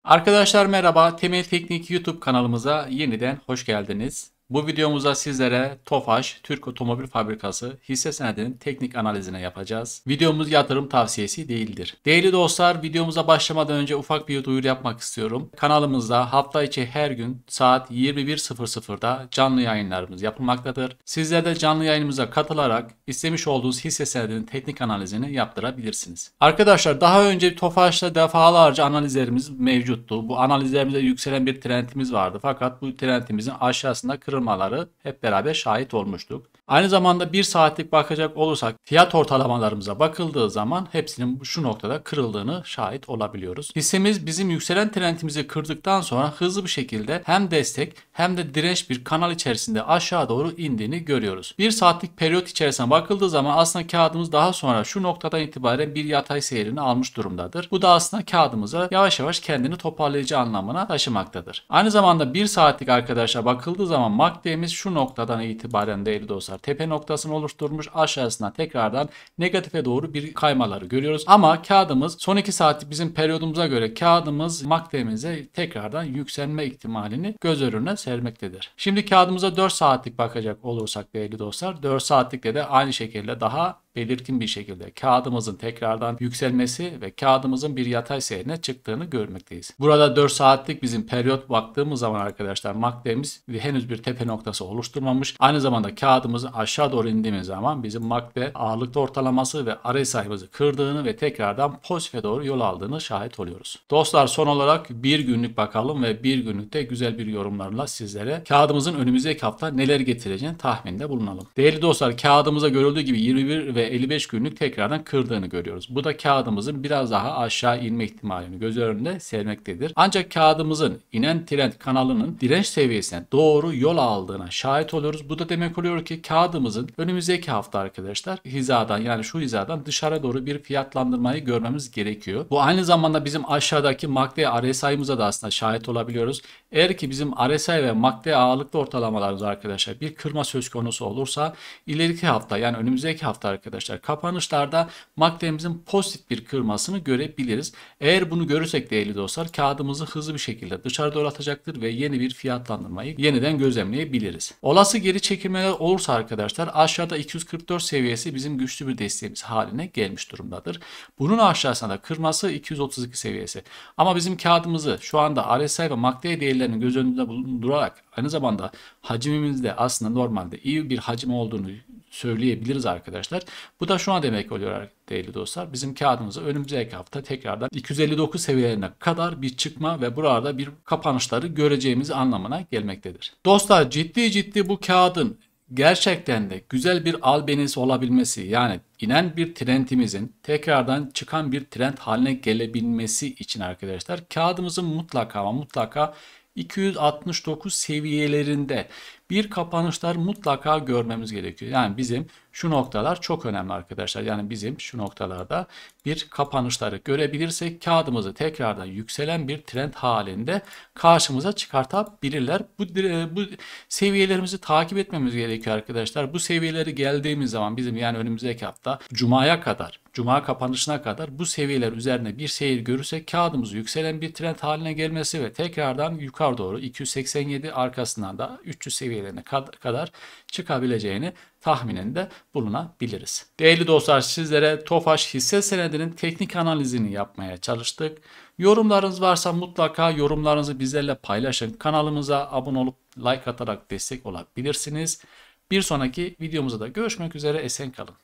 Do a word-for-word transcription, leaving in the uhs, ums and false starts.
Arkadaşlar merhaba, Temel Teknik YouTube kanalımıza yeniden hoş geldiniz. Bu videomuzda sizlere Tofaş Türk Otomobil Fabrikası hisse senedinin teknik analizine yapacağız. Videomuz yatırım tavsiyesi değildir. Değerli dostlar, videomuza başlamadan önce ufak bir duyuru yapmak istiyorum. Kanalımızda hafta içi her gün saat yirmi bir sıfır sıfırda canlı yayınlarımız yapılmaktadır. Sizler de canlı yayınımıza katılarak istemiş olduğunuz hisse senedinin teknik analizini yaptırabilirsiniz. Arkadaşlar daha önce Tofaş'ta defalarca analizlerimiz mevcuttu. Bu analizlerimizde yükselen bir trendimiz vardı. Fakat bu trendimizin aşağısında kırılmaları hep beraber şahit olmuştuk. Aynı zamanda bir saatlik bakacak olursak fiyat ortalamalarımıza bakıldığı zaman hepsinin şu noktada kırıldığını şahit olabiliyoruz. Hissemiz bizim yükselen trendimizi kırdıktan sonra hızlı bir şekilde hem destek hem de direnç bir kanal içerisinde aşağı doğru indiğini görüyoruz. Bir saatlik periyot içerisine bakıldığı zaman aslında kağıdımız daha sonra şu noktadan itibaren bir yatay seyrini almış durumdadır. Bu da aslında kağıdımıza yavaş yavaş kendini toparlayıcı anlamına taşımaktadır. Aynı zamanda bir saatlik arkadaşlar bakıldığı zaman M A C D'miz şu noktadan itibaren değerli dostlar tepe noktasını oluşturmuş, aşağısına tekrardan negatife doğru bir kaymaları görüyoruz. Ama kağıdımız son iki saatlik bizim periyodumuza göre kağıdımız M A C D'mize tekrardan yükselme ihtimalini göz önüne sermektedir. Şimdi kağıdımıza dört saatlik bakacak olursak değerli dostlar, dört saatlikte de aynı şekilde daha belirgin bir şekilde kağıdımızın tekrardan yükselmesi ve kağıdımızın bir yatay seyrine çıktığını görmekteyiz. Burada dört saatlik bizim periyot baktığımız zaman arkadaşlar M A C D'miz henüz bir tepe noktası oluşturmamış. Aynı zamanda kağıdımızın aşağı doğru indiğimiz zaman bizim M A C D ağırlıkta ortalaması ve R S I'ımızı kırdığını ve tekrardan pozitife doğru yol aldığını şahit oluyoruz. Dostlar son olarak bir günlük bakalım ve bir günlükte güzel bir yorumlarla sizlere kağıdımızın önümüzdeki hafta neler getireceğini tahminde bulunalım. Değerli dostlar, kağıdımıza görüldüğü gibi yirmi bir ve elli beş günlük tekrardan kırdığını görüyoruz. Bu da kağıdımızın biraz daha aşağı inme ihtimalini göz önünde sermektedir. Ancak kağıdımızın inen trend kanalının direnç seviyesine doğru yol aldığına şahit oluyoruz. Bu da demek oluyor ki kağıdımızın önümüzdeki hafta arkadaşlar hizadan, yani şu hizadan dışarı doğru bir fiyatlandırmayı görmemiz gerekiyor. Bu aynı zamanda bizim aşağıdaki M A C D R S I'ımıza da aslında şahit olabiliyoruz. Eğer ki bizim R S I ve M A C D ağırlıklı ortalamalarımız arkadaşlar bir kırma söz konusu olursa ileriki hafta, yani önümüzdeki hafta arkadaşlar kapanışlarda M A C D'mizin pozitif bir kırmasını görebiliriz. Eğer bunu görürsek değerli dostlar kağıdımızı hızlı bir şekilde dışarı doğru atacaktır ve yeni bir fiyatlandırmayı yeniden gözlemleyebiliriz. Olası geri çekilmeler olursa arkadaşlar aşağıda iki yüz kırk dört seviyesi bizim güçlü bir desteğimiz haline gelmiş durumdadır. Bunun aşağısında da kırması iki yüz otuz iki seviyesi. Ama bizim kağıdımızı şu anda R S I ve M A C D değerlerini göz önünde bulundurarak aynı zamanda hacimimizde aslında normalde iyi bir hacim olduğunu söyleyebiliriz arkadaşlar. Bu da şuna demek oluyor değerli dostlar. Bizim kağıdımızı önümüzdeki hafta tekrardan iki yüz elli dokuz seviyelerine kadar bir çıkma ve burada bir kapanışları göreceğimiz anlamına gelmektedir. Dostlar ciddi ciddi bu kağıdın gerçekten de güzel bir albenisi olabilmesi, yani inen bir trendimizin tekrardan çıkan bir trend haline gelebilmesi için arkadaşlar kağıdımızın mutlaka ama mutlaka iki yüz altmış dokuz seviyelerinde bir kapanışlar mutlaka görmemiz gerekiyor. Yani bizim şu noktalar çok önemli arkadaşlar. Yani bizim şu noktalarda bir kapanışları görebilirsek kağıdımızı tekrardan yükselen bir trend halinde karşımıza çıkartabilirler. Bu, bu seviyelerimizi takip etmemiz gerekiyor arkadaşlar. Bu seviyeleri geldiğimiz zaman bizim, yani önümüzdeki hafta Cuma'ya kadar, Cuma kapanışına kadar bu seviyeler üzerine bir seyir görürsek kağıdımızı yükselen bir trend haline gelmesi ve tekrardan yukarı doğru iki yüz seksen yedi arkasından da üç yüz seviyelerine kadar çıkabileceğini tahmininde bulunabiliriz. Değerli dostlar, sizlere Tofaş hisse senedinin teknik analizini yapmaya çalıştık. Yorumlarınız varsa mutlaka yorumlarınızı bizlerle paylaşın. Kanalımıza abone olup like atarak destek olabilirsiniz. Bir sonraki videomuzda da görüşmek üzere, esen kalın.